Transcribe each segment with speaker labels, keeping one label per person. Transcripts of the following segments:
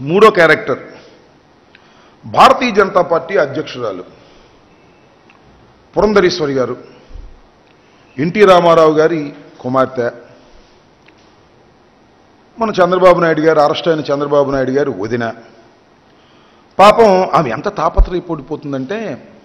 Speaker 1: మూడో character Bharatiya Janata party అధ్యక్షురాలు పురంధరేశ్వరి గారు, ఎన్టీ రామారావు గారి కుమార్తె, మన చంద్రబాబు నాయుడు గారు అరెస్ట్ అయిన చంద్రబాబు నాయుడు గారు వదిన. పాపం ఆమె ఎంత తాపత్రయపడిపోతుందంటే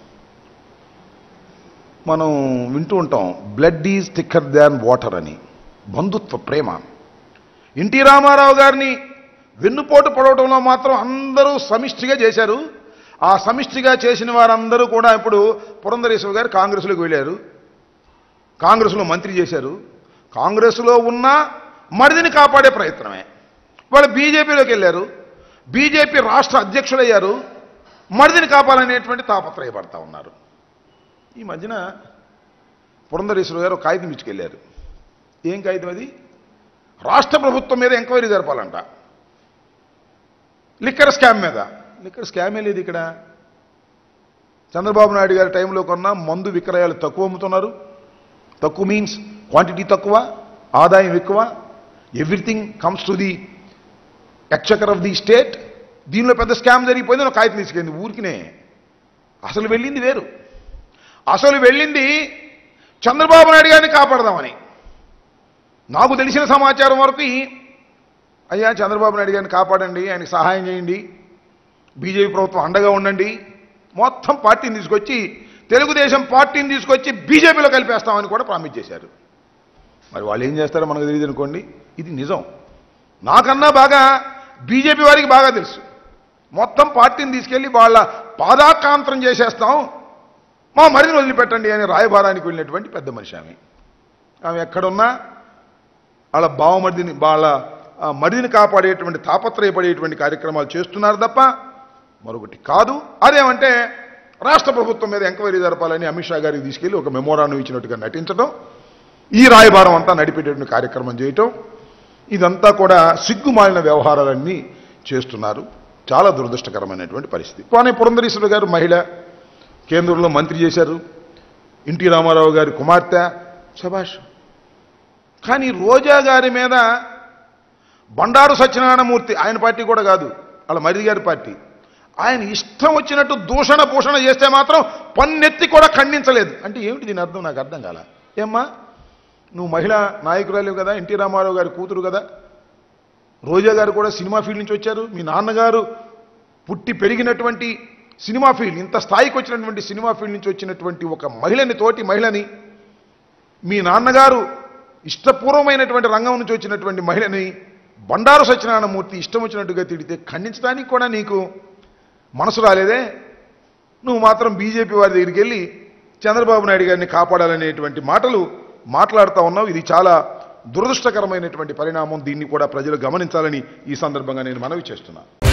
Speaker 1: మనం వింటూ ఉంటాం, blood is thicker than water అని. బంధుత్వ ప్రేమ. ఎన్టీ రామారావు గారిని వెన్నుపోటు పడవడంలో మాత్రం అందరూ సమిష్టిగా చేశారు. ఆ సమిష్టిగా చేసిన వారందరూ కూడా ఇప్పుడు పురంధరేశ్వరి గారు కాంగ్రెస్లోకి వెళ్ళారు, కాంగ్రెస్లో మంత్రి చేశారు. కాంగ్రెస్లో ఉన్న మరిదిని కాపాడే ప్రయత్నమే. వాళ్ళు బీజేపీలోకి వెళ్ళారు, బీజేపీ రాష్ట్ర అధ్యక్షులయ్యారు, మరిదిని కాపాలనేటువంటి తాపత్రయపడతా ఉన్నారు. ఈ మధ్యన పురంధరేశ్వరి గారు కాగితం ఇచ్చుకెళ్ళారు. ఏం కాగితం అది? రాష్ట్ర ప్రభుత్వం మీద ఎంక్వైరీ జరపాలంట, లిక్కర్ స్కామ్ మీద. లిక్కర్ స్కామే లేదు ఇక్కడ. చంద్రబాబు నాయుడు గారి టైంలో కొన్న మందు విక్రయాలు తక్కువ అమ్ముతున్నారు. తక్కువ మీన్స్ క్వాంటిటీ తక్కువ, ఆదాయం ఎక్కువ. Everything comes to the exchequer of the state. దీనిలో పెద్ద స్కామ్ జరిగిపోయింది. ఒక కాగితం తీసుకెళ్ళింది ఊరికినే. అసలు వెళ్ళింది వేరు. అసలు వెళ్ళింది చంద్రబాబు నాయుడు గారిని కాపాడదామని. నాకు తెలిసిన సమాచారం వరకు, అయ్యా చంద్రబాబు నాయుడు గారిని కాపాడండి, ఆయనకి సహాయం చేయండి, బీజేపీ ప్రభుత్వం అండగా ఉండండి, మొత్తం పార్టీని తీసుకొచ్చి తెలుగుదేశం పార్టీని తీసుకొచ్చి బీజేపీలో కలిపేస్తామని కూడా ప్రామిస్ చేశారు. మరి వాళ్ళు ఏం చేస్తారో మనకు తెలియదు అనుకోండి. ఇది నిజం. నాకన్నా బాగా బీజేపీ వారికి బాగా తెలుసు. మొత్తం పార్టీని తీసుకెళ్లి వాళ్ళ పాదాకాంతరం చేసేస్తాం, మా మరిదిని వదిలిపెట్టండి అని రాయబారానికి వెళ్ళినటువంటి పెద్ద మనిషి ఆమె. ఆమె ఎక్కడున్నా వాళ్ళ బావమరిదిని, వాళ్ళ మరిదిని కాపాడేటువంటి తాపత్రయపడేటువంటి కార్యక్రమాలు చేస్తున్నారు తప్ప మరొకటి కాదు. అదేమంటే రాష్ట్ర ప్రభుత్వం మీద ఎంక్వైరీ జరపాలని అమిత్ షా గారికి తీసుకెళ్లి ఒక మెమోరాండం ఇచ్చినట్టుగా నటించడం, ఈ రాయబారం అంతా నడిపేటటువంటి కార్యక్రమం చేయటం, ఇదంతా కూడా సిగ్గుమాలిన వ్యవహారాలన్నీ చేస్తున్నారు. చాలా దురదృష్టకరమైనటువంటి పరిస్థితి. కానీ పురంధరేశ్వరి గారు మహిళ, కేంద్రంలో మంత్రి చేశారు, ఎన్టీ రామారావు గారి కుమార్తె, శభాష్. కానీ రోజా గారి మీద బండారు సత్యనారాయణమూర్తి, ఆయన పార్టీ కూడా కాదు, వాళ్ళ మరిది గారి పార్టీ, ఆయన ఇష్టం వచ్చినట్టు దూషణ భూషణ చేస్తే మాత్రం పన్నెత్తి కూడా ఖండించలేదు. అంటే ఏమిటి దీని అర్థం? నాకు అర్థం కాల. ఏమ్మా, నువ్వు మహిళా నాయకురాలు కదా, ఎన్టీ రామారావు గారి కూతురు కదా, రోజా గారు కూడా సినిమా ఫీల్డ్ నుంచి వచ్చారు. మీ నాన్నగారు పుట్టి పెరిగినటువంటి సినిమా ఫీల్డ్, ఇంత స్థాయికి వచ్చినటువంటి సినిమా ఫీల్డ్ నుంచి వచ్చినటువంటి ఒక మహిళని, తోటి మహిళని, మీ నాన్నగారు ఇష్టపూర్వమైనటువంటి రంగం నుంచి వచ్చినటువంటి మహిళని బండారు సత్యనారాయణమూర్తి ఇష్టం వచ్చినట్టుగా తిడితే ఖండించడానికి కూడా నీకు మనసు రాలేదే? నువ్వు మాత్రం బీజేపీ వారి దగ్గరికి వెళ్ళి చంద్రబాబు నాయుడు గారిని కాపాడాలనేటువంటి మాటలు మాట్లాడుతూ ఉన్నావు. ఇది చాలా దురదృష్టకరమైనటువంటి పరిణామం. దీన్ని కూడా ప్రజలు గమనించాలని ఈ సందర్భంగా నేను మనవి చేస్తున్నాను.